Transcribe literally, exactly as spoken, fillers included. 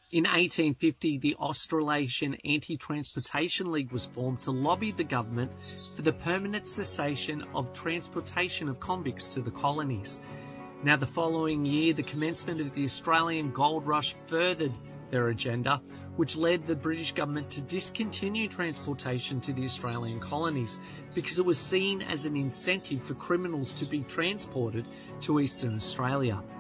In eighteen fifty, the Australasian Anti-Transportation League was formed to lobby the government for the permanent cessation of transportation of convicts to the colonies. Now, the following year, the commencement of the Australian Gold Rush furthered their agenda, which led the British government to discontinue transportation to the Australian colonies because it was seen as an incentive for criminals to be transported to Eastern Australia.